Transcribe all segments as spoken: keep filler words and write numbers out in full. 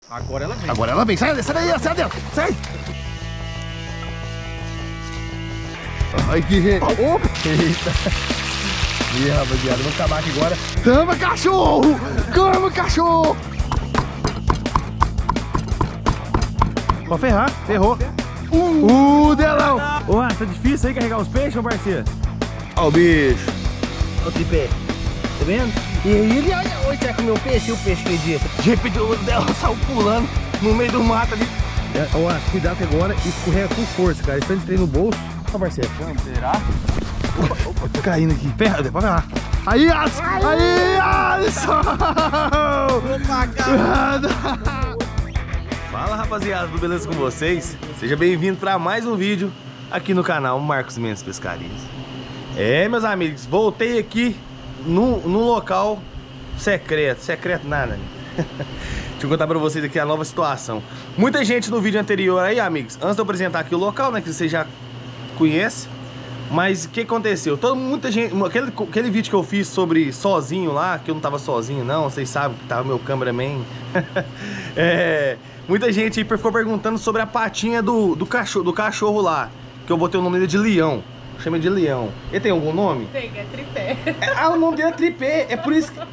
Agora ela vem. Agora ela vem. Sai, sai daí, sai dentro. Sai. Ai, que gente. Opa. Eita. Ih, rapaziada, vamos acabar aqui agora. Tama, cachorro. Calma, cachorro. Pode ferrar, ferrou. Uh, uh Delão. Ô, tá difícil aí carregar os peixes, meu parceiro? Ó o bicho. Ó o tripé. Tá vendo? E aí ele, olha, hoje vai comer o peixe e o peixe acredita. De repente o Delão saiu pulando no meio do mato ali. É, ó, cuidado que agora escorrega com força, cara. Esse tanto trem no bolso. Ó, parceiro. Será? Opa, opa, tô caindo aqui. Ferra, pode ferrar. Aí, Alisson! Aí, Alisson! Opa, cara! Fala, rapaziada, tudo beleza com vocês? Seja bem-vindo para mais um vídeo aqui no canal Marcos Mendes Pescarias. É, meus amigos, voltei aqui no, no local secreto. Secreto nada. Deixa eu contar pra vocês aqui a nova situação. Muita gente no vídeo anterior aí, amigos, antes de eu apresentar aqui o local, né, que você já conhece. Mas o que aconteceu? Todo, muita gente, aquele, aquele vídeo que eu fiz sobre sozinho lá, que eu não tava sozinho não, vocês sabem que tava meu cameraman. É, muita gente aí ficou perguntando sobre a patinha do, do, cachorro, do cachorro lá, que eu botei o nome dele de Leão. Chama de Leão. Ele tem algum nome? Tem, é tripé. É, ah, o nome dele é tripé, é por isso que...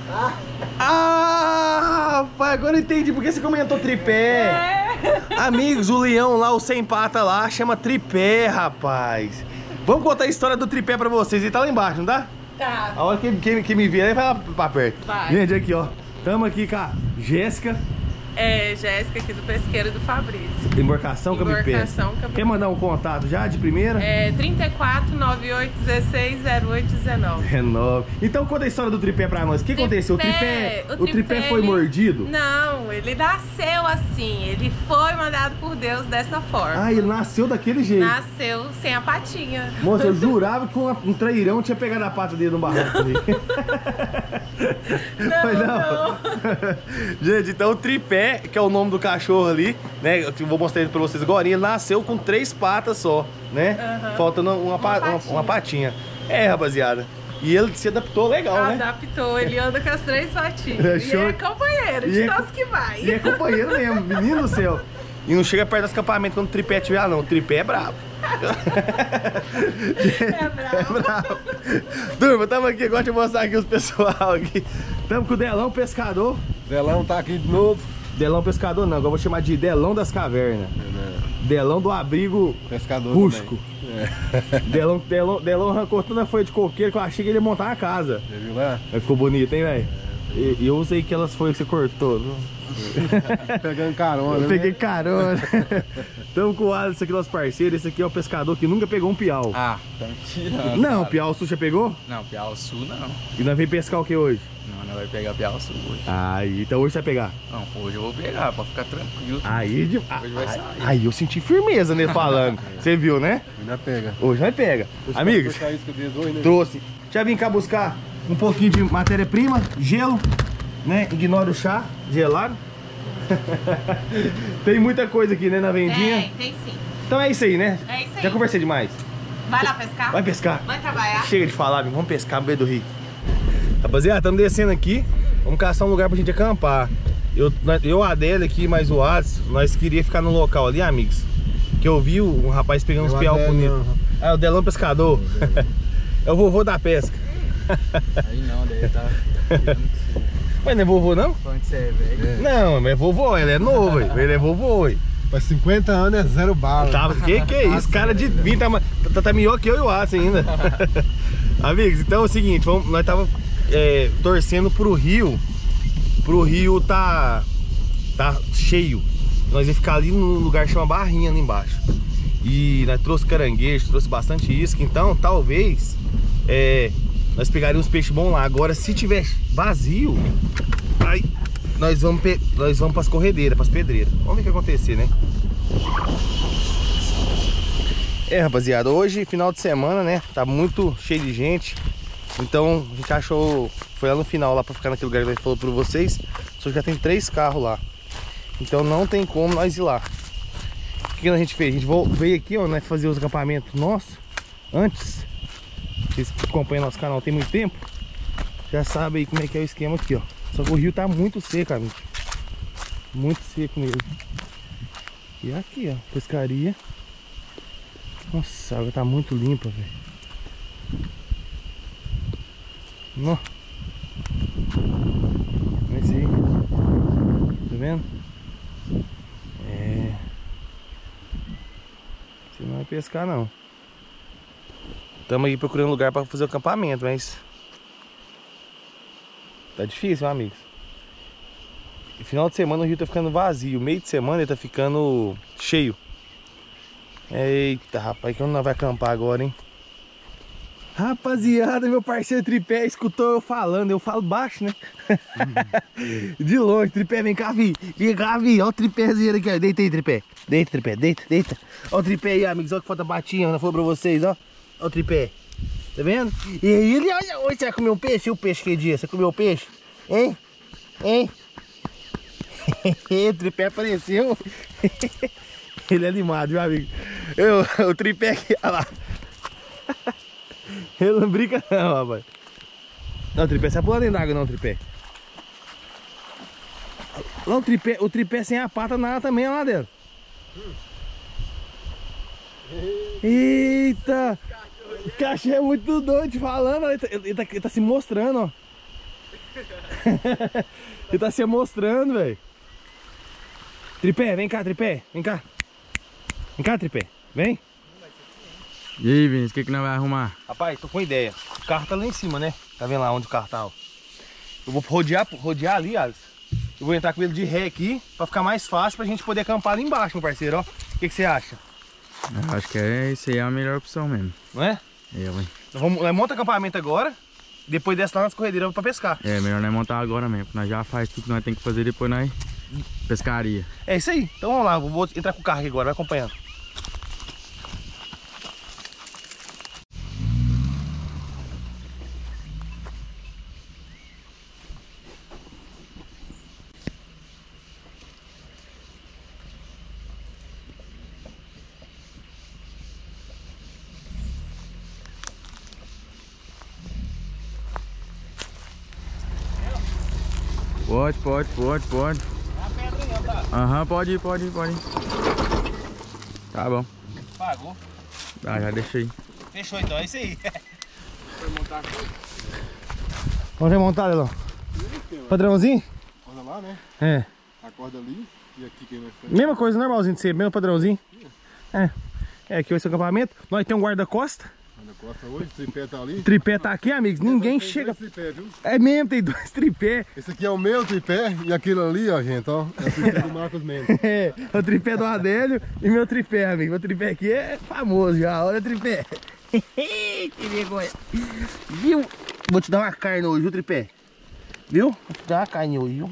Ah, pai, agora eu entendi porque você comentou tripé. É. Amigos, o leão lá, o sem pata lá, chama tripé, rapaz. Vamos contar a história do tripé pra vocês. Ele tá lá embaixo, não tá? Tá. A hora que, que, que me vê, aí vai lá pra perto. Vai. Gente, aqui, ó. Tamo aqui com a Jéssica. É, Jéssica aqui do Pesqueiro do Fabrício. Embarcação Camipé. Embarcação Camipé. Quer mandar um contato já de primeira? É trinta e quatro, noventa e oito, dezesseis, zero oito, dezenove. Renove. Então conta a história do tripé pra nós. O que aconteceu? O tripé, o tripé foi ele... mordido? Não, ele nasceu assim. Ele foi mandado por Deus dessa forma. Ah, ele nasceu daquele jeito. Nasceu sem a patinha. Moça, eu jurava que um, um trairão tinha pegado a pata dele no barranco ali. Não, Mas não. Gente, então o tripé, que é o nome do cachorro ali, né? Eu vou mostrar ele pra vocês agora. Ele nasceu com três patas só, né? Uhum. Faltando uma, uma, pa patinha. Uma, uma patinha. É, rapaziada. E ele se adaptou legal, né? Adaptou, ele anda com as três patinhas. É, e show. é companheiro, de E é nós que vai. E é companheiro mesmo, menino do céu. E não chega perto do escapamento quando o tripé tiver, não. O tripé é brabo. É bravo. É bravo. Turma, estamos aqui, agora deixa eu mostrar aqui os pessoal aqui. Estamos com o Delão Pescador. Delão tá aqui de novo. Delão Pescador não, agora eu vou chamar de Delão das Cavernas. É. Delão do abrigo pescador rústico. É. Delão, Delão, Delão arrancou toda a folha de coqueiro que eu achei que ele ia montar uma casa. Já viu lá? Mas ficou bonito, hein, velho? E, e eu usei aquelas folhas que você cortou, viu? Pegando carona. Eu peguei né? carona. Estamos com o Alisson aqui, nosso parceiro. Esse aqui é o pescador que nunca pegou um piau. Ah, tá me tirando. Não, cara. piau sul já pegou? Não, piau sul não. E nós vamos pescar o que hoje? Não, não vai pegar piau sul hoje. Aí, então hoje você vai pegar? Não, hoje eu vou pegar, pra ficar tranquilo. Aí, de... Hoje vai sair. aí eu senti firmeza nele falando. Você viu, né? Ainda pega. Hoje vai pega. Amigos, Hoje, né? trouxe. Já vim cá buscar um pouquinho de matéria-prima, gelo, né? Ignora o chá gelado. Tem muita coisa aqui, né, na vendinha. Tem, tem sim. Então é isso aí, né? É isso aí. Já conversei demais. Vai lá pescar? Vai pescar. Vai trabalhar? Chega de falar, vamos pescar no meio do rio. Rapaziada, estamos descendo aqui. Vamos caçar um lugar pra gente acampar. Eu, eu a Adélia aqui, mais o Alisson, nós queríamos ficar no local ali, amigos. Que eu vi um rapaz pegando uns piau bonitos. Ah, o Delão Pescador. É o vovô da pesca. Aí não, daí tá. Mas não é vovô, não? Onde você é, velho? Não, mas é vovô, ele é novo, ele é vovô. Mas cinquenta anos é zero bala. Tá, que que é isso? Cara de vinte tá, tá, tá melhor que eu e o Alisson ainda. Amigos, então é o seguinte, vamos, nós tava é, torcendo pro rio. Pro rio tá, tá cheio. Nós ia ficar ali no lugar que chama Barrinha ali embaixo. E nós trouxe caranguejo, trouxe bastante isca. Então talvez é, nós pegaríamos peixes bons lá. Agora se tiver vazio, aí, nós vamos, nós vamos para as corredeiras, para as pedreiras. Vamos ver o que acontecer, né? É, rapaziada, hoje final de semana, né? Tá muito cheio de gente. Então a gente achou, foi lá no final lá para ficar naquele lugar que ele falou para vocês. Só que já tem três carros lá. Então não tem como nós ir lá. O que a gente fez? A gente veio aqui, ó, né, fazer os acampamentos nossos antes. Vocês que acompanham nosso canal tem muito tempo, já sabem aí como é que é o esquema aqui, ó. Só que o rio tá muito seco, amigo. Muito seco mesmo. E aqui, ó, pescaria. Nossa, a água tá muito limpa, velho. Nó. Olha isso aí. Tá vendo? É. Você não vai pescar, não. Estamos aí procurando lugar para fazer o acampamento, mas tá difícil, hein, amigos. E final de semana o rio tá ficando vazio, meio de semana ele tá ficando cheio. Eita, rapaz, que não vai acampar agora, hein? Rapaziada, meu parceiro Tripé escutou eu falando, eu falo baixo, né? De longe, Tripé, vem cá, vi. Vem cá, vi. Olha o tripézinho aqui, ó. Deita aí, Tripé. Deita, Tripé, deita, deita. Olha o tripé aí, amigos. Olha que foto batinha, não foi pra vocês, ó. Olha o tripé. Tá vendo? E aí, ele, olha, hoje você vai comer um peixe? E o peixe que dia? Você comeu peixe? Hein? Hein? O tripé apareceu. Ele é animado, meu amigo. Eu, o tripé aqui, olha lá. Ele não brinca não, rapaz. Não, o tripé sai pulando dentro d'água não, o tripé. Lá o tripé, o tripé sem a pata nada também lá dentro. Eita! O cachê é muito doido te falando, ele tá, ele, tá, ele tá se mostrando, ó. Ele tá se mostrando, velho. Tripé, vem cá, tripé, vem cá. Vem cá, tripé, vem. E aí, Vinícius, o que que nós vamos arrumar? Rapaz, tô com ideia. O carro tá lá em cima, né? Tá vendo lá onde o carro tá, ó. Eu vou rodear, rodear ali, Alisson. Eu vou entrar com ele de ré aqui, pra ficar mais fácil pra gente poder acampar ali embaixo, meu parceiro, ó. O que que você acha? Eu acho que é, isso aí é a melhor opção mesmo. Não é? É, ué. Nós vamos, nós monta acampamento agora, depois desce lá nas corredeiras pra pescar. É, melhor nós montar agora mesmo, porque nós já faz tudo que nós temos que fazer, depois nós pescaria. É isso aí. Então vamos lá, eu vou entrar com o carro aqui agora, vai acompanhando. Pode, pode, pode, pode. É a pedra aí, ó, tá? Aham, pode ir, pode ir, pode ir. Tá bom. Pagou. Ah, já deixei. Fechou então, é isso aí. Vai montar aqui? Vamos remontar, Lelão. Padrãozinho? Corda lá, né? É. A corda ali e aqui quem vai ficar. Mesma coisa, normalzinho de ser, mesmo padrãozinho. É. É, aqui vai ser o acampamento. Nós temos um guarda-costa. Guarda-costa hoje, o tripé tá ali. O tripé tá aqui, amigos. Ninguém Tem chega. dois tripé, viu? É mesmo, tem dois tripé. Esse aqui é o meu tripé e aquele ali, ó, gente, ó. É o tripé do Marcos Mendes. É, o tripé do Adélio e meu tripé, amigo. Meu tripé aqui é famoso já. Olha o tripé. Que vergonha. Viu? Vou te dar uma carne hoje, viu, tripé? Viu? Vou te dar uma carne hoje, viu?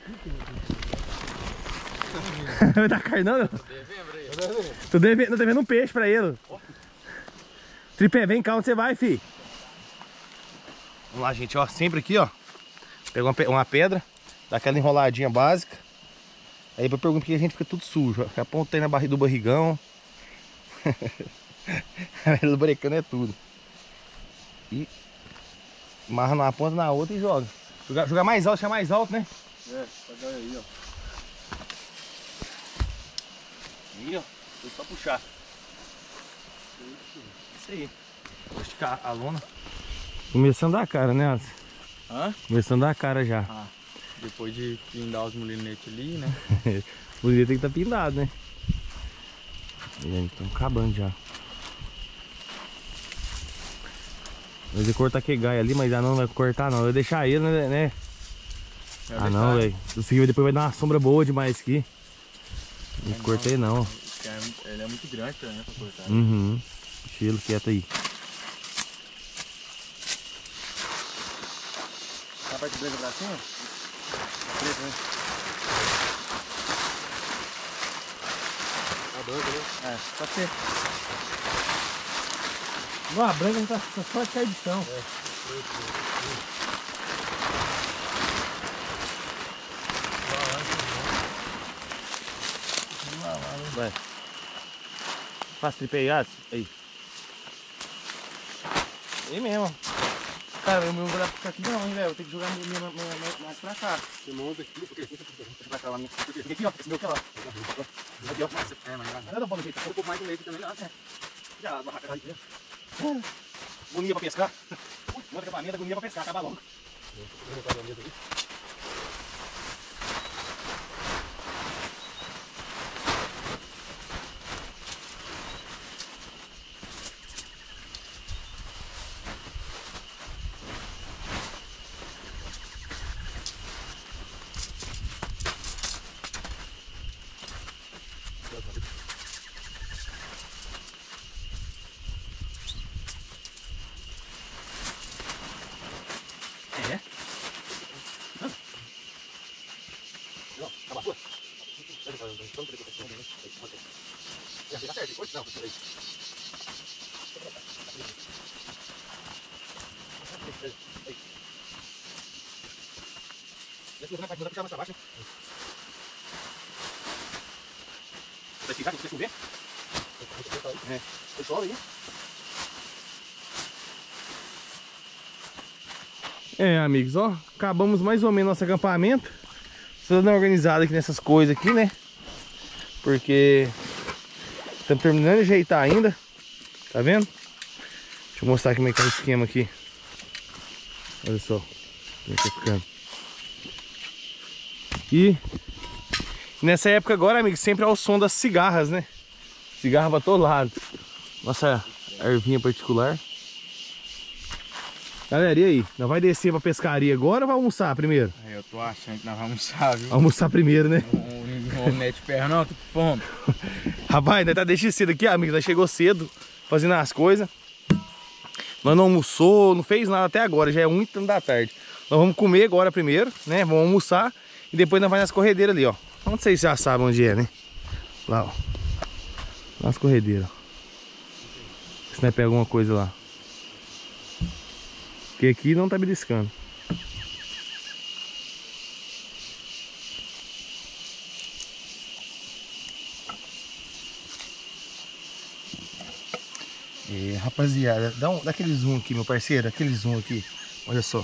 Vai dar carne não? Tô devendo, tô devendo um peixe pra ele. Tripé, vem cá, onde você vai, fi? Vamos lá, gente, ó, sempre aqui, ó. Pega uma, pe uma pedra, dá aquela enroladinha básica. Aí eu pergunto por que a gente fica tudo sujo, ó. Fica apontando na barriga do barrigão. A barriga do barrigão é tudo. E amarra numa ponta, na outra e joga. Jogar, jogar mais alto, deixar mais alto, né? É, pegar aí, ó. Aí, ó, foi só puxar. Isso aí. Vou esticar a lona. Começando a cara, né, Alisson? Hã? Começando a cara já. Ah, depois de pindar os molinetes ali, né? O dia tem que estar pindado, né? Estão acabando já. Mas eu cortar aquele gai ali, mas já não vai cortar não. Eu vou deixar ele, né? né? Vai Ah deixar. não, velho. Isso aqui depois vai dar uma sombra boa demais aqui. Não É, cortei não. Porque é- Ele é muito grande pra, né, pra cortar. Uhum. Deixa ele quieto aí. A parte branca pra cima? Preto, né? A branca, né? É, pode ser. Não, a branca tá, tá só de cair de chão. Vai. Faz tripé aí, Alisson. Aí. Aí mesmo. Cara, eu não vou dar pra ficar aqui não, hein, velho. Eu tenho que jogar minha, minha, minha, minha, mais pra cá. Você monta aqui, porque Pra cá lá, minha. Porque aqui, ó, esse meu que é lá. Aqui, ó. é, mas Não, não, pode jeito. um pouco mais do leite também, não. Já, barraca aí. Agonia pra pescar. Manda acampamento, agonia pra pescar, acaba logo. É? Não, acaba a sua. Já fica certo, depois? Não, peraí. Deixa eu ver na parte, vou puxar mais pra baixo. Vai ficar com você chover? É, foi chove aí. É, amigos, ó, acabamos mais ou menos nosso acampamento. Estou dando uma organizada aqui nessas coisas aqui, né? Porque estamos terminando de ajeitar ainda. Tá vendo? Deixa eu mostrar como é que tá o esquema aqui. Olha só como é que tá ficando. E nessa época agora, amigos, sempre ao som das cigarras, né? Cigarra pra todo lado. Nossa ervinha particular. Galera, e aí? Nós vai descer pra pescaria agora ou vai almoçar primeiro? Eu tô achando que nós vamos almoçar, viu? Almoçar primeiro, né? Não vou meter perna não, tô com fome. Rapaz, nós tá desde cedo aqui, amigo. Nós chegou cedo, fazendo as coisas. Nós não almoçou, não fez nada até agora. Já é uma da tarde. Nós vamos comer agora primeiro, né? Vamos almoçar. E depois nós vamos nas corredeiras ali, ó. Não sei se já sabem onde é, né? Lá, ó. Nas corredeiras. Se nós pega alguma coisa lá. Porque aqui não tá beliscando. É, rapaziada, dá, um, dá aquele zoom aqui, meu parceiro. Aquele zoom aqui. Olha só.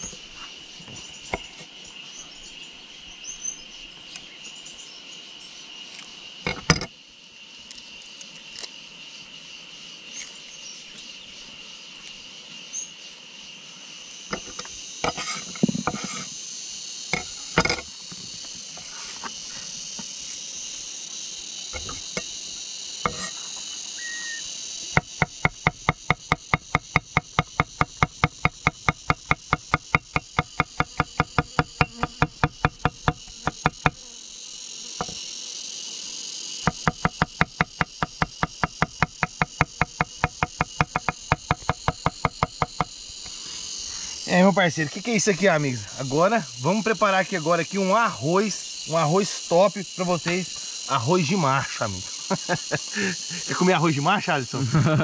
É, meu parceiro, o que, que é isso aqui, amigos? Agora, vamos preparar aqui agora aqui um arroz, um arroz top pra vocês, arroz de macho, amigo. Quer comer arroz de macho, Alisson?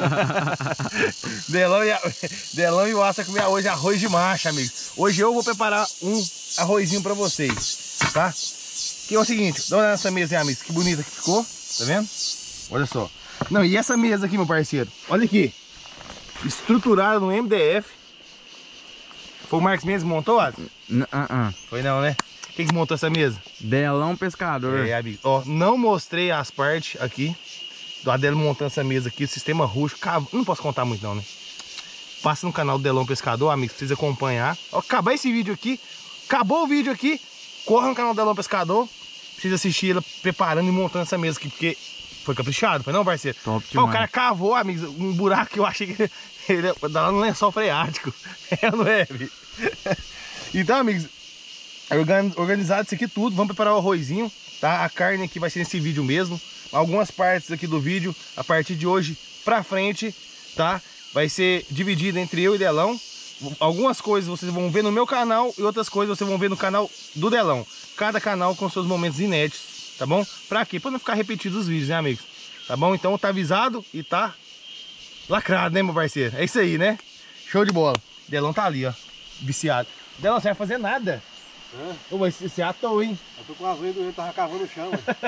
Delão, e a... Delão e o Assa comer hoje arroz de macho, amigos. Hoje eu vou preparar um arrozinho pra vocês, tá? Que é o seguinte, dá uma olhada nessa mesa aí, amigos, que bonita que ficou, tá vendo? Olha só. Não, e essa mesa aqui, meu parceiro, olha aqui, estruturada no M D F. Foi o Marcos Mendes que montou, Alisson? Uh -uh. Foi não, né? Quem que montou essa mesa? Delão Pescador. É, amigo. Ó, não mostrei as partes aqui do Adelo montando essa mesa aqui, o sistema rústico. Cav... Não posso contar muito não, né? Passa no canal do Delão Pescador, amigos, precisa acompanhar. Ó, acabar esse vídeo aqui, acabou o vídeo aqui, corra no canal do Delão Pescador, precisa assistir ela preparando e montando essa mesa aqui, porque foi caprichado, foi não, parceiro? Top demais. Ó, o cara cavou, amigos, um buraco que eu achei que ele ia dar lá no lençol freático. É, não é, amigo? Então, amigos, organizado isso aqui tudo, vamos preparar o arrozinho, tá? A carne aqui vai ser nesse vídeo mesmo. Algumas partes aqui do vídeo, a partir de hoje pra frente, tá? Vai ser dividido entre eu e Delão. Algumas coisas vocês vão ver no meu canal e outras coisas vocês vão ver no canal do Delão. Cada canal com seus momentos inéditos, tá bom? Pra quê? Pra não ficar repetido os vídeos, né, amigos? Tá bom? Então tá avisado e tá lacrado, né, meu parceiro? É isso aí, né? Show de bola. Delão tá ali, ó, viciado. Delão, você vai fazer nada. Hã? Ô, mas você é à toa, hein? Eu tô com as unhas do eu tava cavando no chão.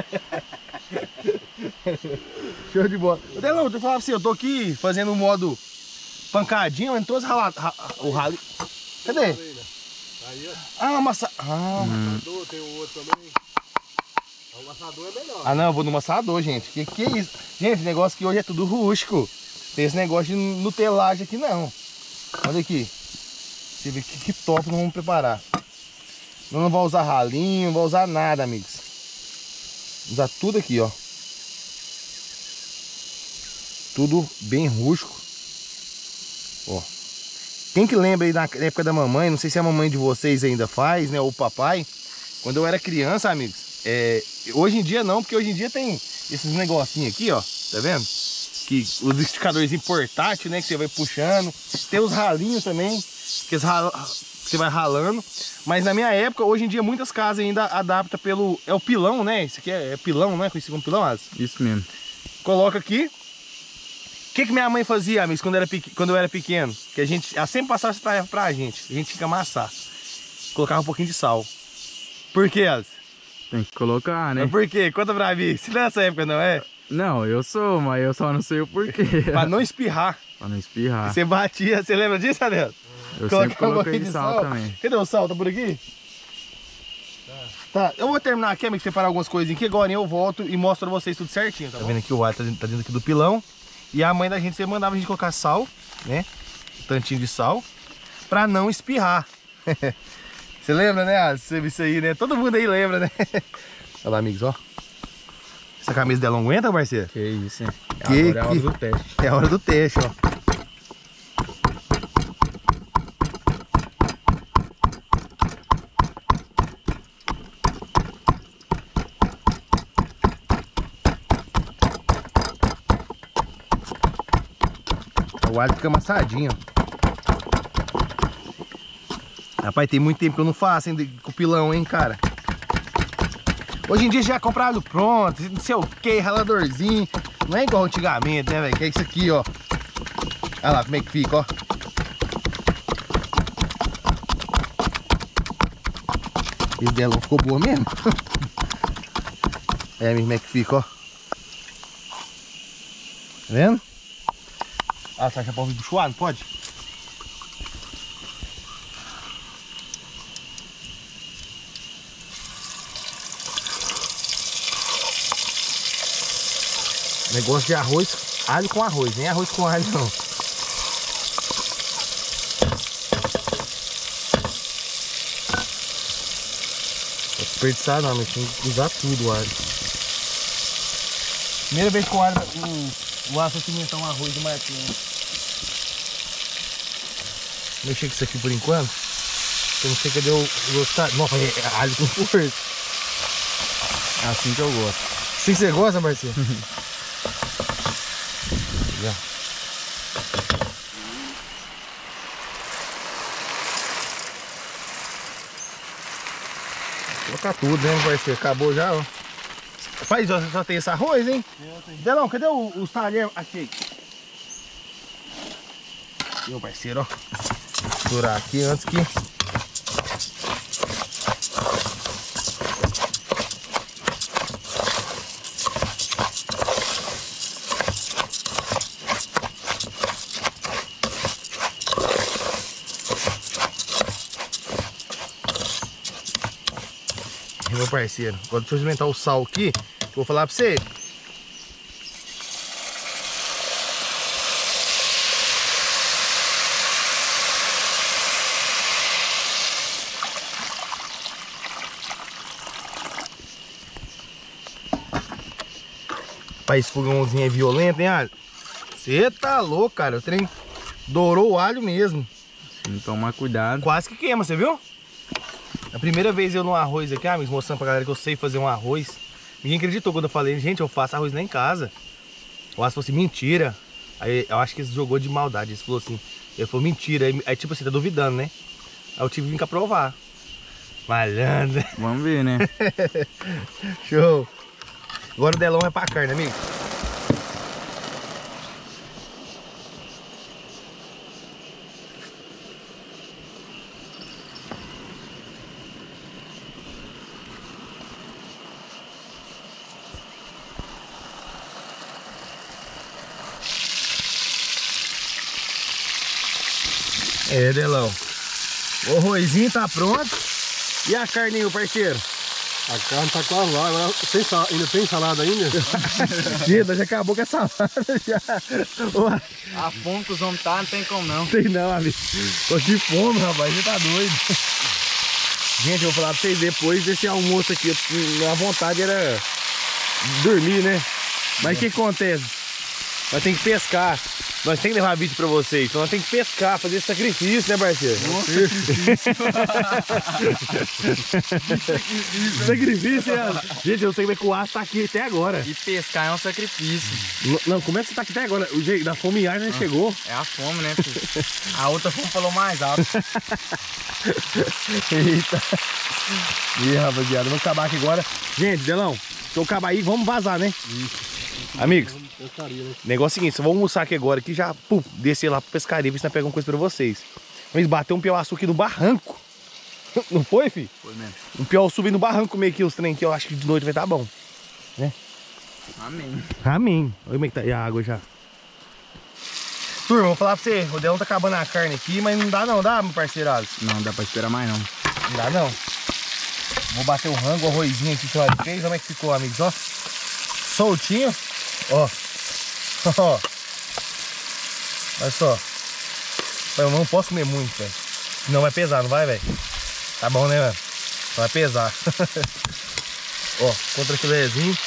Show de bola. Delão, deixa eu falar pra você, eu tô aqui fazendo o modo pancadinha, em todos rala, ra, o rally. Cadê? Aí, ó. Ah, massa... Ah. Hum. Amassador, tem o outro também. O amassador é melhor. ah, não, eu vou no amassador, gente. Que que é isso? Gente, esse negócio aqui hoje é tudo rústico. Tem esse negócio de nutelagem aqui, não. Olha aqui. Deixa eu ver que, que top nós vamos preparar. Nós não vamos usar ralinho, não vamos usar nada, amigos. Vamos usar tudo aqui, ó. Tudo bem rústico. Ó. Quem que lembra aí da época da mamãe, não sei se a mamãe de vocês ainda faz, né, ou o papai. Quando eu era criança, amigos, é, hoje em dia não, porque hoje em dia tem esses negocinhos aqui, ó, tá vendo? Que os esticadorzinhos portáteis, né, que você vai puxando. Tem os ralinhos também, que você vai ralando. Mas na minha época, hoje em dia, muitas casas ainda adaptam pelo... É o pilão, né? Isso aqui é, é pilão, né? Conhecido como pilão, Alisson? Isso mesmo. Coloca aqui. O que que minha mãe fazia, amigos, quando, era, quando eu era pequeno? Que a gente... Ela sempre passava essa tarefa pra gente. A gente tinha que amassar. Colocava um pouquinho de sal. Por quê, Alisson? Tem que colocar, né? Mas por quê? Conta pra mim. Se nessa época não é? Não, eu sou, mas eu só não sei o porquê. Pra não espirrar. Pra não espirrar. Você batia, você lembra disso, Adel? Eu Coloca sempre um coloquei pouquinho de de sal, sal. também. Cadê o sal? Tá por aqui? Tá. Eu vou terminar aqui, amigo, separar algumas coisinhas aqui. Agora eu volto e mostro pra vocês tudo certinho, tá, tá vendo aqui o alho tá dentro, tá dentro aqui do pilão. E a mãe da gente sempre mandava a gente colocar sal, né? Um tantinho de sal. Pra não espirrar. Você lembra, né? Ah, você viu isso aí, né? Todo mundo aí lembra, né? Olha lá, amigos, ó. Essa camisa dela não aguenta, parceiro? Que isso, hein? Que, Agora é a hora que... do teste. É a hora do teste, ó. O alho fica amassadinho. Rapaz, tem muito tempo que eu não faço, hein, com pilão, hein, cara. Hoje em dia já compra alho pronto, não sei o que, raladorzinho. Não é igual antigamente, né, velho? Que é isso aqui, ó. Olha lá como é que fica, ó. Esse dela ficou boa mesmo. É, como é que fica, ó. Tá vendo? Ah, você acha que pode buchoar? Não pode? Negócio de arroz, alho com arroz, nem arroz com alho não. Não desperdiçar não, mas tem que usar tudo o alho. Primeira vez que o alho, o, o aço cimentar um arroz do Marquinhos. Vou mexer com isso aqui por enquanto. Eu não sei cadê o gostado. Nossa, é alho com força. É assim que eu gosto. Assim que você gosta, Marcinho? Colocar tudo, né, parceiro? Acabou já, ó. Faz, ó, só tem esse arroz, hein? Delão, cadê o, os talheres? Aqui. Meu parceiro, ó. Vou misturar aqui antes que... Meu parceiro, agora deixa eu experimentar o sal aqui, que eu vou falar pra você. Pai, esse fogãozinho é violento, hein, alho? Você tá louco, cara. O trem dourou o alho mesmo. Sim, tomar cuidado. Quase que queima, você viu? A primeira vez eu no arroz aqui, amigos, mostrando pra galera que eu sei fazer um arroz. Ninguém acreditou quando eu falei, gente, eu faço arroz lá em casa. O Aço falou assim, mentira. Aí eu acho que ele jogou de maldade. Ele falou assim, ele falou, mentira. Aí, aí tipo assim, tá duvidando, né? Aí eu tive que vir cá provar. Malandro. Vamos ver, né? Show. Agora o delão é pra carne, amigo. É, delão. O arrozinho tá pronto. E a carne, meu parceiro? A carne tá quase lá, agora tem sal... ainda tem salada ainda? Gente, já acabou com essa salada já. Ué, A fome que os homens tá, não tem como não. não tem não, amigo. Tô de fome, rapaz, você tá doido. Gente, eu vou falar pra vocês, depois desse almoço aqui, a vontade era dormir, né? Mas o que acontece? Nós temos que pescar. Nós temos que levar vídeo pra vocês. Então nós temos que pescar, fazer esse sacrifício, né, parceiro? Nossa, sacrifício. Sacrifício, é... Gente, eu sei como é que o aço tá aqui até agora. E pescar é um sacrifício. N não, como é que você tá aqui até agora? O jeito da fome já ah, chegou. É a fome, né, filho? A outra fome falou mais alto. Eita. Ih, rapaziada, vamos acabar aqui agora. Gente, Delão, se eu acabar aí, vamos vazar, né? Isso. Amigos, pescaria, né? Negócio é o seguinte, só vamos almoçar aqui agora, que já pum, descer lá pra pescaria, ver se nós pegamos coisa pra vocês. Mas bateu um piauaçu aqui no barranco. Não foi, filho? Foi mesmo. Um piauaçu no barranco meio que os trem aqui, eu acho que de noite vai estar bom. Né? Amém. Amém. Olha como é que tá aí a água já. Turma, vou falar pra você, o Delão tá acabando a carne aqui, mas não dá não, dá, meu parceiro Alisson? Não dá pra esperar mais não. Não dá não. Vou bater o rango, o arrozinho aqui que nós fez, como é que ficou, amigos, ó. Soltinho, ó. Ó. Olha só. Eu não posso comer muito, velho. Não vai pesar, não vai, velho? Tá bom, né, velho? Vai pesar. Ó, contra filézinho.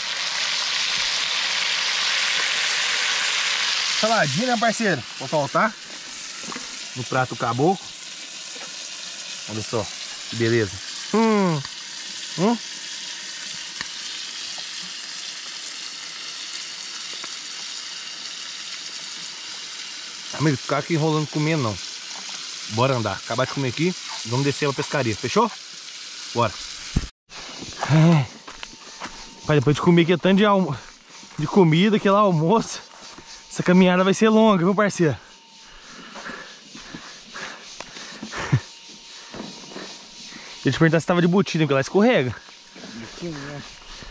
Saladinha, né, parceiro? Vou faltar. No prato caboclo. Olha só, que beleza. Hum. Hum. Amigo, ficar aqui enrolando comendo não. Bora andar. Acabar de comer aqui. Vamos descer pra pescaria. Fechou? Bora. É. Pai, depois de comer aqui tanto de, almo... de comida, aquele almoço, essa caminhada vai ser longa, meu parceiro. Eu te perguntar se tava de botina, porque lá escorrega. Botina.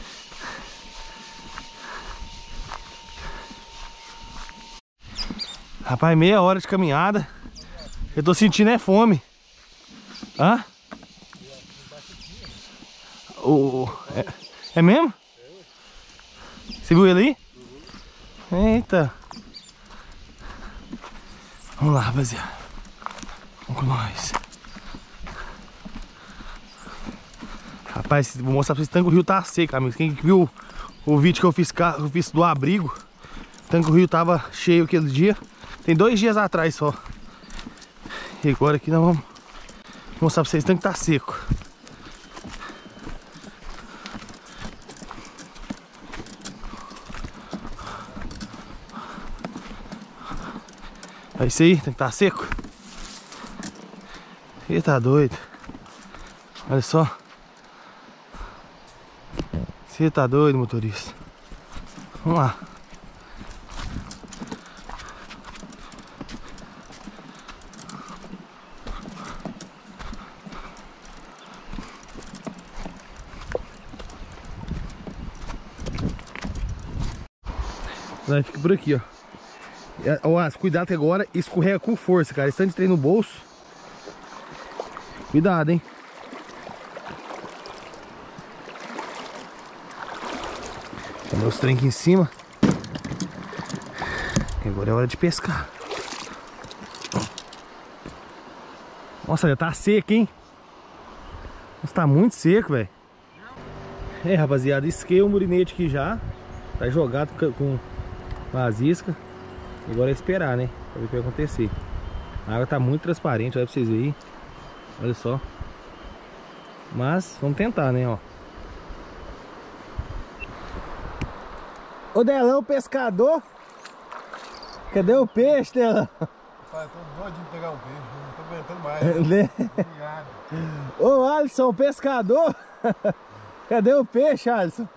Rapaz, meia hora de caminhada. Eu tô sentindo é fome. Hã? O... É, é mesmo? Você viu ele aí? Uhum. Eita. Vamos lá, rapaziada. Vamos com nós. Rapaz, vou mostrar pra vocês, o tanque do rio tá seco, amigos. Quem viu o vídeo que eu fiz, eu fiz do abrigo, o tanque do rio tava cheio aquele dia. Tem dois dias atrás só. E agora aqui nós vamos mostrar pra vocês, o tanque tá seco. É isso aí, tem que tá seco. Ih, tá doido. Olha só. Você tá doido, motorista. Vamos lá. Nós fica por aqui, ó. Ó, cuidado que agora escorrega com força, cara. Esse tanto de trem no bolso. Cuidado, hein. Tem meus trem aqui em cima. Agora é hora de pescar. Nossa, já tá seco, hein. Nossa, tá muito seco, velho. É, rapaziada, isquei o murinete aqui já. Tá jogado com as iscas. Agora é esperar, né? Pra ver o que vai acontecer. A água tá muito transparente, olha pra vocês verem. Olha só. Mas vamos tentar, né, ó. Ô Delão, pescador. Cadê o peixe, Delão? Pai, tô doido de pegar um peixe, não tô aguentando mais. Né? Obrigado. Ô Alisson, pescador. Cadê o peixe, Alisson?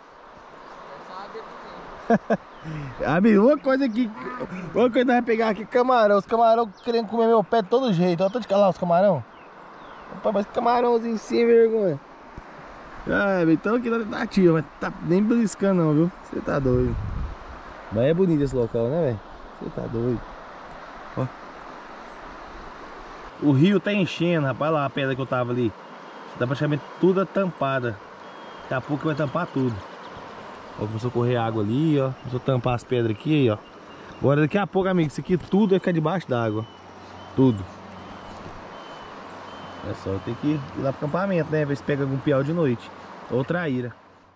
Amigo, uma coisa aqui. Uma coisa que nós vamos pegar aqui, camarão. Os camarão querendo comer meu pé de todo jeito. Olha, tô de calar os camarão. Opa, mas camarãozinho sem vergonha. Ah, então aqui na tentativa, mas tá nem beliscando não, viu? Você tá doido. Mas é bonito esse local, né, velho? Você tá doido. Ó. O rio tá enchendo, rapaz. Olha lá a pedra que eu tava ali. Tá praticamente toda tampada. Daqui a pouco vai tampar tudo. Ó, começou a correr água ali, ó. Começou a tampar as pedras aqui, ó. Agora daqui a pouco, amigo, isso aqui tudo vai ficar debaixo d'água. Tudo. É só eu ter que ir lá pro acampamento, né? Ver se pega algum piau de noite. Ou traíra.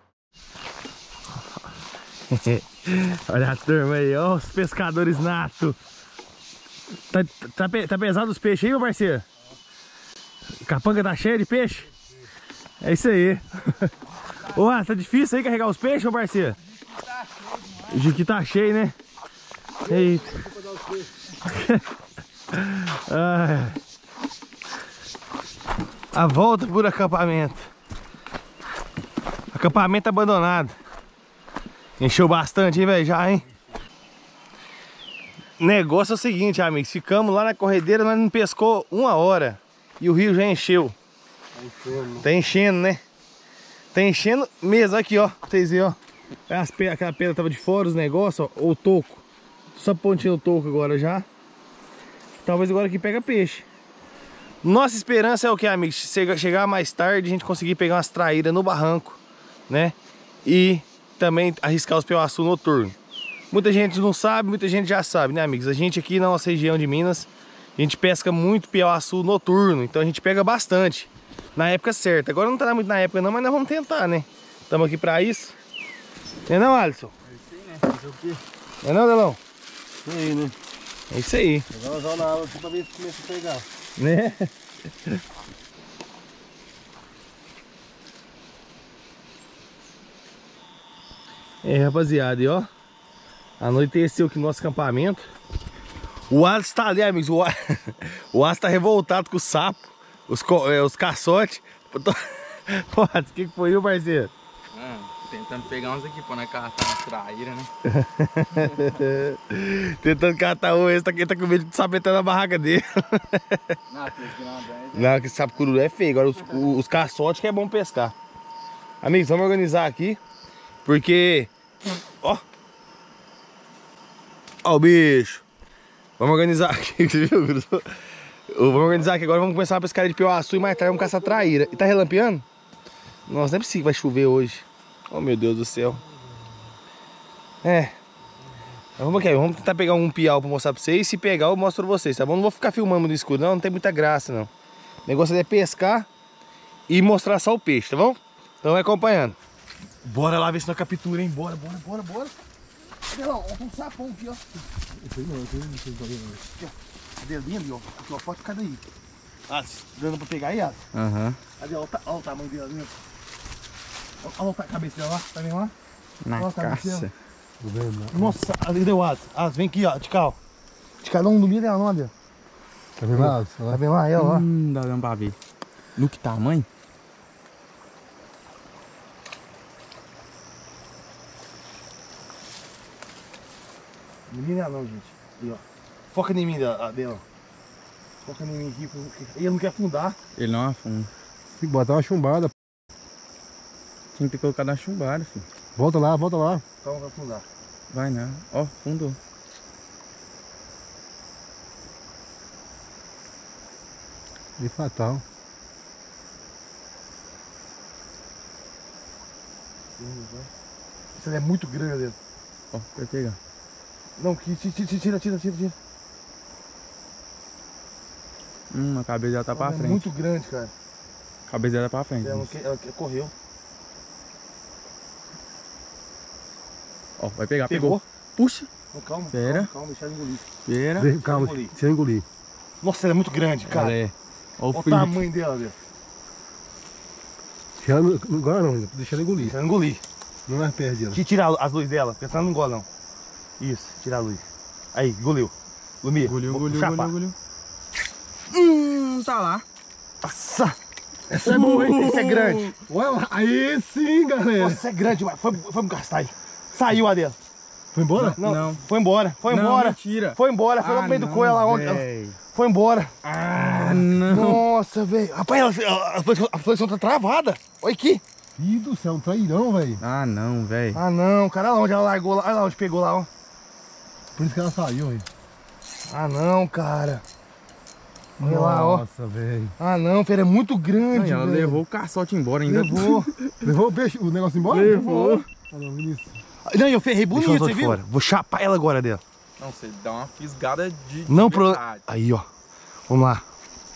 Olha a turma aí, ó. Os pescadores natos. Tá, tá, tá pesado os peixes aí, meu parceiro? A capanga tá cheia de peixe? É isso aí. Ô, tá difícil aí carregar os peixes, meu parceiro? O jiqui tá cheio, né? Eita. Ai. A volta por acampamento. Acampamento abandonado. Encheu bastante, hein, velho? Já, hein? Negócio é o seguinte, amigos. Ficamos lá na corredeira, nós não pescou uma hora. E o rio já encheu. Tá enchendo, né? Tá enchendo mesmo. Aqui, ó. Pra vocês verem, ó. As pe aquela pedra tava de fora, os negócios, ó. O toco. Só pontinho o toco agora já. Talvez agora aqui pega peixe. Nossa esperança é o que, amigos? Chegar mais tarde, a gente conseguir pegar umas traíras no barranco, né? E também arriscar os piauaçu noturno. Muita gente não sabe, muita gente já sabe, né, amigos? A gente aqui na nossa região de Minas, a gente pesca muito piauaçu noturno, então a gente pega bastante na época certa. Agora não tá muito na época não, mas nós vamos tentar, né? Estamos aqui pra isso. Não é não, Alisson? É isso aí, né? Fazer o quê? Não é não, Delão? Isso aí, né? É isso aí. Agora usar na água aqui pra ver se começa a pegar. Né? É, rapaziada, e ó, anoiteceu aqui no nosso acampamento. O Alisson tá ali, amigos. O Alisson o tá revoltado com o sapo, os, é, os caçotes. O que que foi, meu parceiro? Ah, tentando pegar uns aqui pra não catar umas traíras, né? Tentando catar o esse, tá, ele tá com medo de sapo entrar na barraca dele. Não, que esse grandão é... Não, que sapo cururu é feio. Agora os, os caçotes que é bom pescar. Amigos, vamos organizar aqui. Porque... Ó. Ó o bicho. Vamos organizar aqui, viu? Vamos organizar aqui agora. Vamos começar a pescar de piauaçu e mais tarde vamos caçar traíra. E tá relampeando? Nossa, não é possível que vai chover hoje. Oh, meu Deus do céu. É. Vamos aqui, vamos tentar pegar um piau pra mostrar pra vocês. Se pegar, eu mostro pra vocês, tá bom? Não vou ficar filmando no escuro, não. Não tem muita graça, não. O negócio é pescar e mostrar só o peixe, tá bom? Então vai acompanhando. Bora lá ver se nós captura, hein? Bora, bora, bora, bora. Cadê lá? Ó, tem um sapão aqui, ó. Isso aí não, isso aí não tem problema. Aqui, ó. Cadê ali, ali, ó? Aqui, ó. Pode ficar daí. Ah, dando pra pegar aí, ó. Aham. Cadê? Olha o, o tamanho dele ali, ó. Olha a cabeça dela lá. Tá vendo lá? Na Olha a cabeça caça. dela. Tô vendo, né? Nossa, ali deu asa. Asa, vem aqui, ó. Tical. Tical, não dormia dela, não, Adel. Tá vendo lá? Tá vendo lá, ela, ó. Hum, dá dando pra ver. No que tamanho? Menina não, gente. Aí, ó. Foca em mim, dela. Foca em mim aqui. Ele não quer afundar. Ele não afunda. Tem que botar uma chumbada. Tinha que ter colocado na chumbada, filho. Volta lá, volta lá. Então vai afundar. Vai não. Ó, fundou. De fatal. Isso é muito grande, Adel. Ó, vai pegar. Não, que tira, tira, tira, tira, tira, tira. Hum, a cabeça dela tá pra É frente. muito grande, cara. A cabeça dela tá pra frente. Ela, não quer, ela quer- correu. Ó, vai pegar, Pegou? pegou. Puxa. Não, calma, Pera. calma, calma, deixa ela engolir. Pera. Vem, calma, engolir. deixa eu engolir. Nossa, ela é muito grande, cara. Ela é. Ó o Olha o frio. tamanho dela, Adel. Deixa ela, não agora não, deixa ela engolir. Deixa ela engolir. Não mais perde ela. Tira- Tira as luzes dela, porque senão não engola, não. Isso, tira a luz. Aí, engoliu. Lumia. Engoliu, vou engoliu, chapar. engoliu, engoliu. Hum, tá lá. Nossa! Essa é boa, hein? Essa é grande. Olha lá, aí sim, galera. Nossa, essa é grande demais. Foi, foi me gastar aí. Saiu a dela. Foi embora? Não, Não. foi embora. Foi Não, embora. mentira. Foi embora. Foi lá no meio do coelho lá onde. Véi. Foi embora. Ah, não. Nossa, velho. Rapaz, ela- ela- a flexão- a flexão tá travada. Olha aqui. Ih, do céu, um trairão, velho. Ah, não, velho. Ah, não, cara. Olha lá onde ela largou lá. Olha lá onde pegou lá, ó. Por isso que ela saiu, velho. Ah, não, cara. Olha lá, ó. Nossa, velho. Ah, não, Fera, é muito grande. Ela véio. levou o caçote embora ainda. Levou. Levou o peixe, o negócio embora? Levou. Ah, não, Vinícius. Não, eu ferrei bonito, Deixa eu você de viu? fora. Vou chapar ela agora dela. Não, você dá uma fisgada de Não, pro... verdade. Aí, ó. Vamos lá.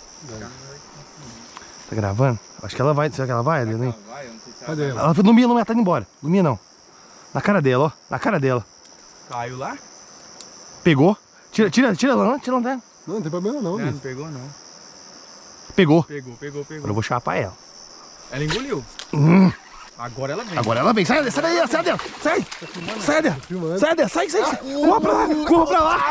Tá gravando? Acho que ela vai. Será que ela vai, Adriano? Ela vai, eu não sei se ela Cadê vai. ela? Ela foi no Mia, não, ela tá indo embora. No Mia, não. Na cara dela, ó. Na cara dela. Caiu lá? Pegou. Tira, tira, tira ela, tira ela dela. Não, não tem problema não, Não, não Vinícius. pegou não. Pegou. Pegou, pegou, pegou. Agora eu vou chapar ela. Ela engoliu. Hum. Agora ela vem. Agora ela vem. Sai, sai daí, sai dela. Sai. Sai dela. filmando. Sai dela, sai, sai. sai. Corra pra lá, corra pra lá.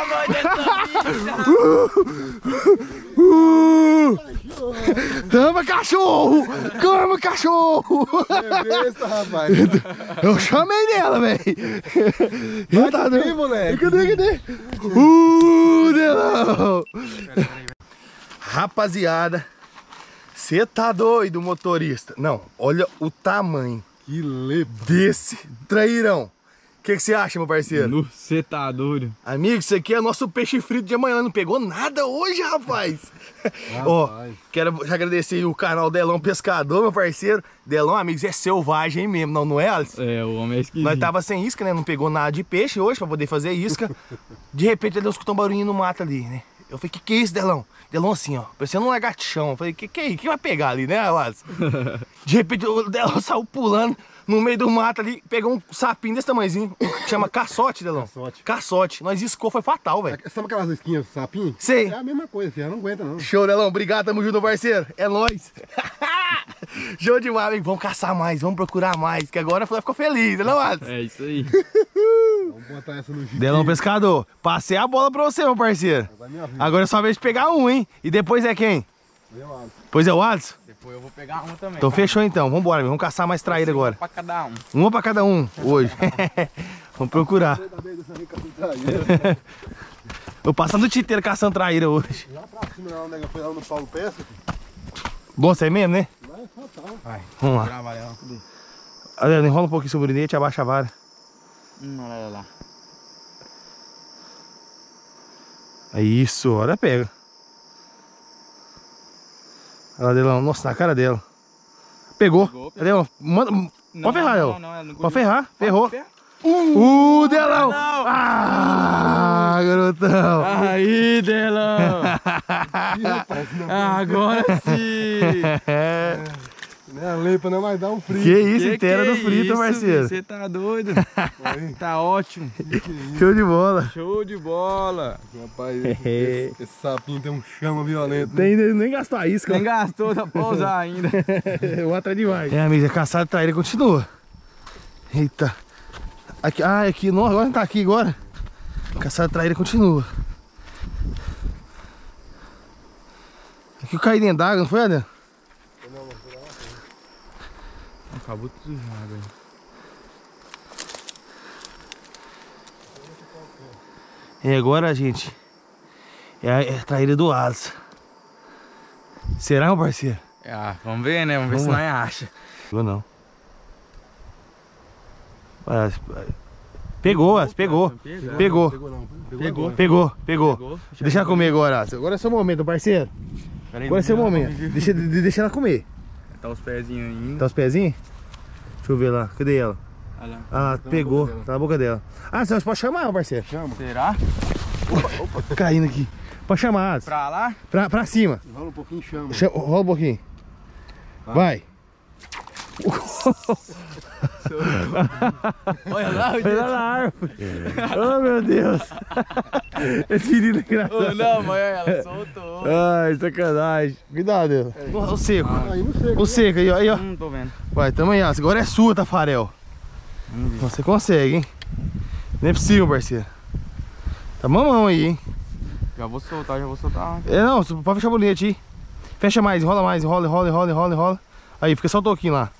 Calma, cachorro! Calma, cachorro! É besta, rapaz. Eu chamei nela, velho! Vai tá aqui, moleque. Cadê, cadê? Uh, Delão! Rapaziada, você tá doido, motorista? Não, olha o tamanho Que lebre. desse trairão. O que você acha, meu parceiro? Você tá doido. Amigo, isso aqui é nosso peixe frito de amanhã. Não pegou nada hoje, rapaz. Ó, Rapaz. quero agradecer o canal Delão Pescador, meu parceiro. Delão, amigos, é selvagem mesmo, não, não é, Alisson? É, o homem é esquisito. Nós tava sem isca, né? Não pegou nada de peixe hoje pra poder fazer isca. De repente, ele escutou um barulhinho no mato ali, né? Eu falei, que que é isso, Delão? Delão assim, ó, parecendo um lagartixão. Eu falei, que que é isso? Que vai pegar ali, né, Alisson? De repente, o Delão saiu pulando no meio do mato ali, pegou um sapinho desse tamanhozinho, que chama caçote, Delão. Caçote. Caçote. Nós iscou, foi fatal, velho. Sabe aquelas esquinhas, sapinho? Sei. É a mesma coisa, filho. Não aguenta, não. Show, Delão. Obrigado, tamo junto, parceiro. É nóis. Show demais, amigo. Vamos caçar mais, vamos procurar mais, que agora ficou feliz, né, não, Alisson? É isso aí. Vamos botar essa no jiu. Delão Pescador, passei a bola pra você, meu parceiro. Vai minha vida. Agora é só vez de pegar um, hein? E depois é quem? Meu lado. Pois é o Alisson? Depois eu vou pegar uma também. Então fechou então, vambora, vamos caçar mais traíra agora. Pra cada um. Uma pra cada um, hoje. Vamos procurar. Vou passar no titeiro caçando traíra hoje. Lá pra cima, lá, onde foi lá no Paulo Pesca. Bom, você é mesmo, né? Vai, fatal. Vai. Vamos lá. Grava ela. Cadê? Adriano, enrola um pouquinho sobre o brinete, abaixa a vara. Hum, olha lá. É isso, olha, pega. Olha lá, Delão, nossa, na cara dela. Pegou. Pegou, pegou. Delão, manda, pode ferrar, não, ela. não, não, ela não Pode ferrar, ferrou. Ferra. Uh, Delão! não. Ah, garotão! Aí, Delão! Agora sim! Né, a leipa não vai dar um frio. Que isso, Que inteira que do é frito, isso, parceiro. Você tá doido? Aí, Tá ótimo. Show de bola. Show de bola. rapaz, esse, esse, esse sapinho tem um chama violento. né? Tem, nem gastou a isca. Nem gastou, dá pra usar ainda. O outro é demais. É, amiga, a caçada de traíra continua. Eita. Aqui, ah, aqui, não, agora não tá aqui agora. A caçada de traíra continua. Aqui eu caí dentro d'água, não foi, Adriano? Acabou tudo já, velho. E agora, gente, é a, é a traíra do Alisson. Será, meu parceiro? Ah, vamos ver, né? Vamos ver Vamos se lá. nós acha. Pegou não. Ah, Pegou, Alisson, pegou. Pegou. Pegou. Pegou não. Pegou. agora. Pegou, pegou. Pegou. Deixa ela comer agora, Alisson. Agora é seu momento, parceiro. Pera aí, Agora é seu vamos ver. momento. Deixa, de- deixa ela comer. Tá os pezinhos ainda. Tá os pezinhos? Deixa eu ver lá. Cadê ela? Olha lá. Ah, Tá na pegou. boca dela. Tá na boca dela. Ah, você pode chamar, meu parceiro. Chama. Será? Tá caindo aqui. Pode chamar, Alisson. Pra lá? Pra, pra cima. Rola um pouquinho, chama. Cha- Rola um pouquinho. Vai. Olha lá, Olha lá a árvore. Oh, meu Deus. Esse menino é engraçado. Ô, não, mas ela soltou. Ai, sacanagem. Cuidado, Deus. O seco. Aí não sei. O seco aí, ó. Aí, ó. Hum, tô vendo. Vai, tamo aí, Alisson. Agora é sua, Tafarel. Vamos ver. Você consegue, hein? Não é possível, parceiro. Tá mamão aí, hein? Já vou soltar, já vou soltar. É, não, você pode fechar o bonete aí. Fecha mais, enrola mais, enrola, enrola, enrola, enrola, enrola. Aí, fica só o toquinho lá.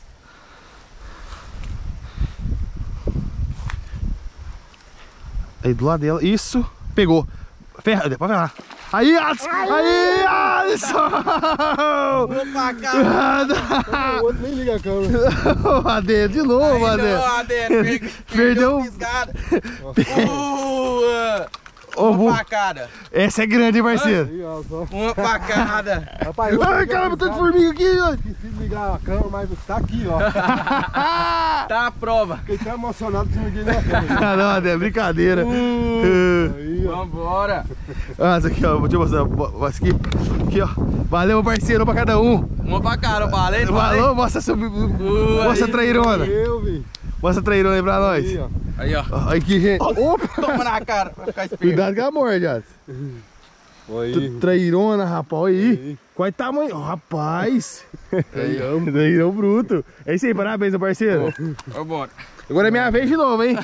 Aí, do lado dela, isso. Pegou. Ferra, pode ferrar. Aí, Alisson! Aí, Alisson! Vou pra cá. O outro nem liga a câmera. Adê, de novo, Adê. Não, Adê, per- Perdeu. pisgada. Uh, Ô, Uma bu- pra cada. Essa é grande, hein, parceiro? Aí, ó, só. Uma pra cada. Rapaz, eu Ai, caramba, tanto formiga aqui, ó. esqueci de ligar a câmera, mas tá aqui, ó. Tá a prova. Fiquei tão emocionado que liguei na câmera. Ah, não, é brincadeira. Aí, ó. Vambora. Ah, essa aqui, ó. Deixa eu mostrar. Bo- Essa aqui. Aqui, ó. Valeu, parceiro, pra cada um. Uma pra cada, valeu? Valeu, mostra seu. Mostra a trairona. Eu, vi. Mostra a trairona aí pra nós. Aí, ó. Aí, ó. Ó, aqui, gente. Opa! Toma na cara, vai ficar esperto. Cuidado com a morde, ó. Aí. Trairona, rapaz. Olha aí. Aí. Qual é o tamanho? Ó, rapaz. Aí, Trairão bruto. É isso aí, parabéns, meu parceiro. Vambora. Agora é minha vez de novo, hein?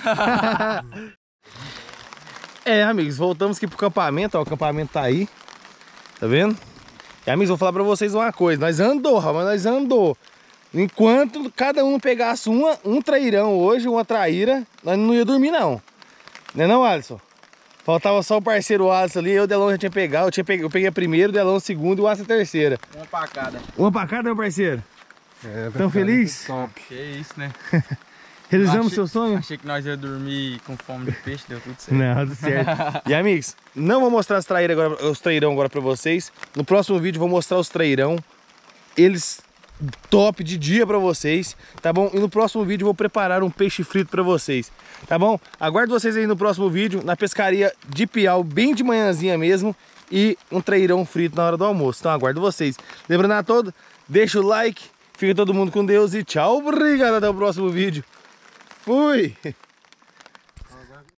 É, amigos, voltamos aqui pro acampamento, ó, o acampamento tá aí, tá vendo? E, amigos, vou falar pra vocês uma coisa, nós andou, rapaz, nós andou. Enquanto cada um pegasse uma, um trairão hoje, uma traíra, nós não ia dormir não. Não é não, Alisson? Faltava só o parceiro Alisson ali, eu e o Delão já tinha pegado, eu, tinha pe... eu peguei a primeira, o Delão a segunda e o Alisson a terceira. Uma pra cada. Uma pra cada, meu parceiro. É, Tão feliz? Top. Que isso, né? Realizamos Achei- seu sonho? Achei que nós ia dormir com fome de peixe, deu tudo certo. Não, tudo certo. E amigos, não vou mostrar os traíras agora, os trairão agora pra vocês. No próximo vídeo vou mostrar os trairão. Eles top de dia pra vocês, tá bom? E no próximo vídeo vou preparar um peixe frito pra vocês, tá bom? Aguardo vocês aí no próximo vídeo, na pescaria de Piau, bem de manhãzinha mesmo. E um trairão frito na hora do almoço. Então aguardo vocês. Lembrando a todos, deixa o like, fica todo mundo com Deus e tchau, obrigado, até o próximo vídeo. Fui!